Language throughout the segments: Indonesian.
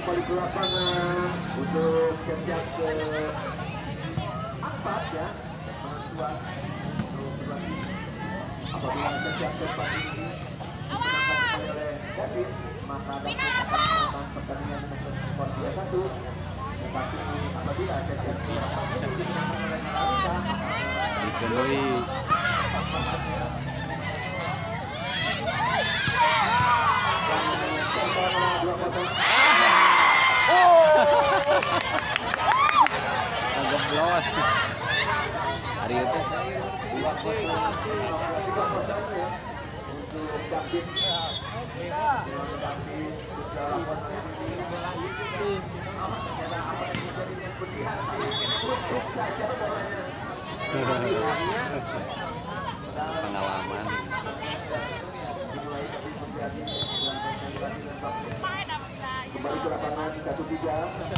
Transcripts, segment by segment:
kembali ke lapangan untuk siap ke 4 ya. Mahasiswa untuk berlatih. Apabila siap ke 4 ini dimenangkan oleh David, maka dapat melakukan pertandingan dengan skor 3-1. Tetapi apabila siap ke 4 dimenangkan oleh Naralita, dipenuhi agak los hari itu saya 2-0 untuk David pengalaman kembali ke lapangan 1-3.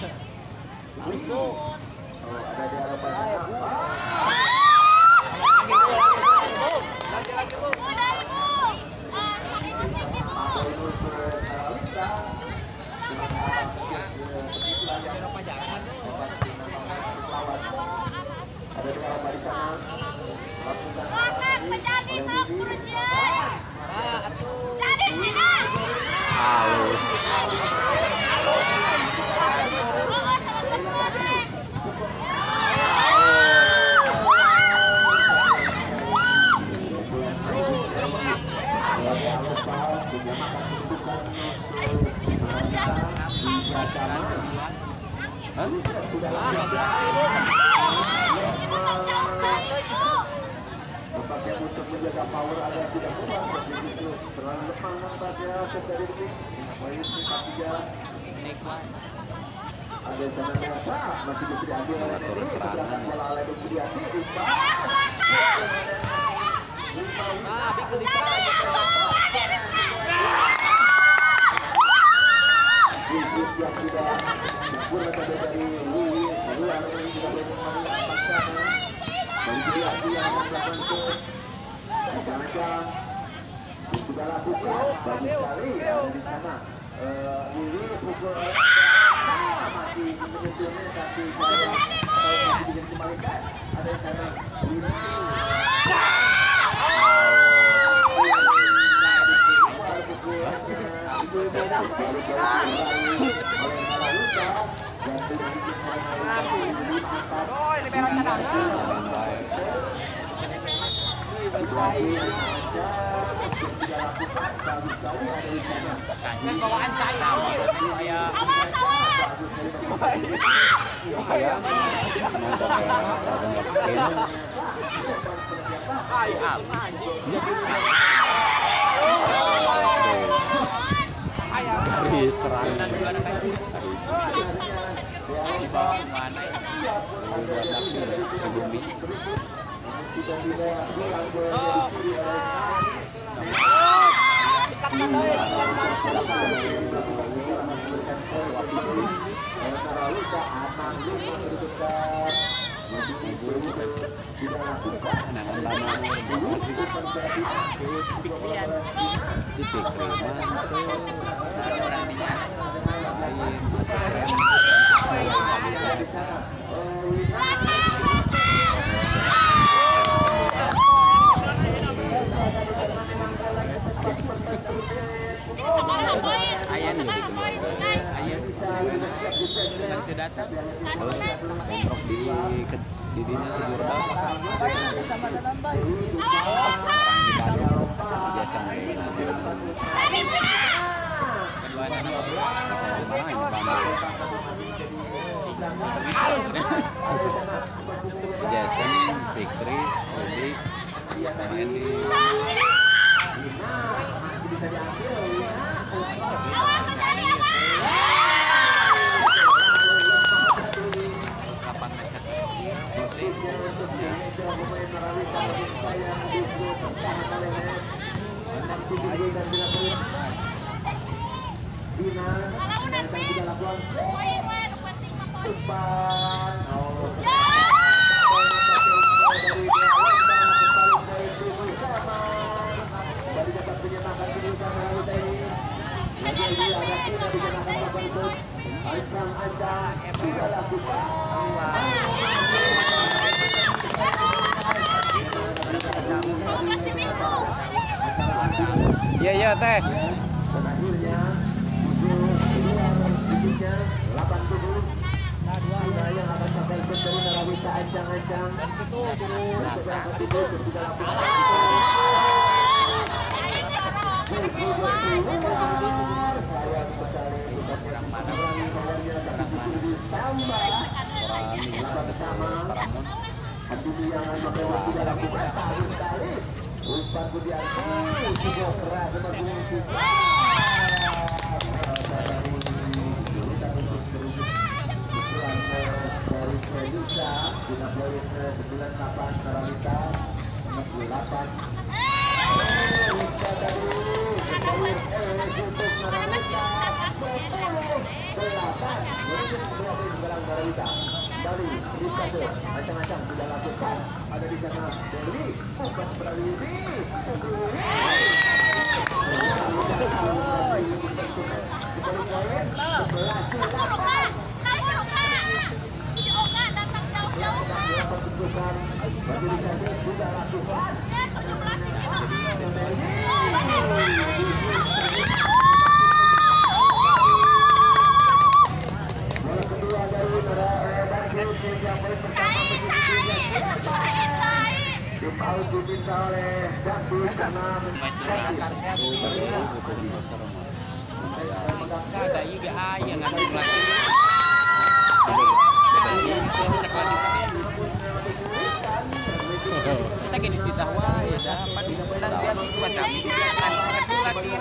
Ada di arah banyak. Ada di arah barisan. halus Tampaknya untuk menjaga power agar tidak keluar begitu terlalu lemah nampaknya dari detik. Ada tangan merasa masih bisa diambil oleh Neni serangan bola oleh Budiasi. Yang sudah kurang saja dari Louis keluar dari juga bermaksana dari Budiasi yang melakukan itu macam-macam sudah lakukan bagus sekali ada di sana. Lili pukul masih menyusunnya tapi masih bisa dikembalikan ada di sana Lili bawaan saya dari serangan di bawah mana si Fikri ayah nih ayah yang datang di dinya Jurda biasa Jason, Fikri, Rudi main di Ancang-ancang sudah lakukan. Iya iya teh. Dan akhirnya keluar titiknya 87. Nah, yang akan sampai ke dari Narawita ancang-ancang. Beberapa titik sudah lakukan. Sayang sekali sudah kurang mana tambah laba bersama. Hati yang tidak lakukan tahun kali. Umpan Budianti sudah keras dengan dari Fredisa guna poin 98 Narawita 68. Dari Rizkado, macam-macam sudah lakukan. Ada di sana Deli, bukan Pradini. Dipaut diminta oleh David karena ada juga ayah ngambil lagi. Kita gini ditawar ya dapat dan beasiswa kami dibiarkan lagi.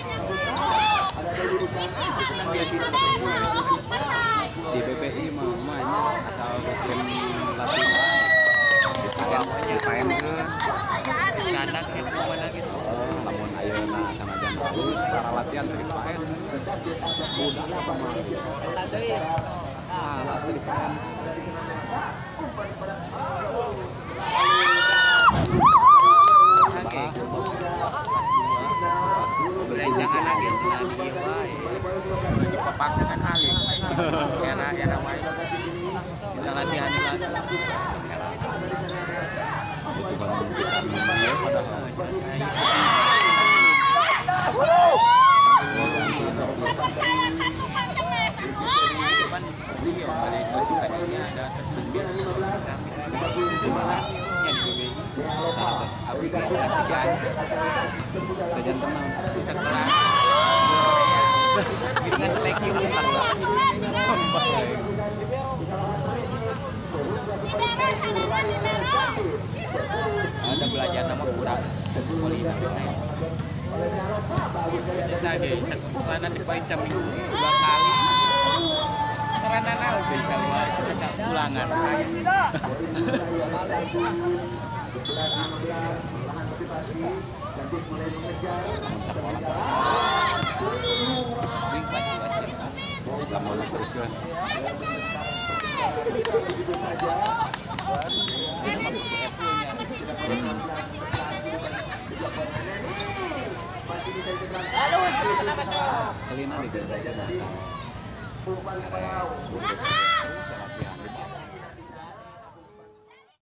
Di PPI mamanya asal bikin latihan. Dipakai PNN. Canda gitu mana gitu. Namun ayeuna sanajan bagus para latihan dari PN. Udah lama. Dari PN. Berencangan lagi lagi wae. Dipaksakan alih. Era wae. Kita latihan lagi. Jajan tenang. Bisa kelas. Dengan seleksi ada belajar nama kurang lagi karena dipain seminggu 2 kali karena lebih kalau bisa ulangan terus kan. Selina di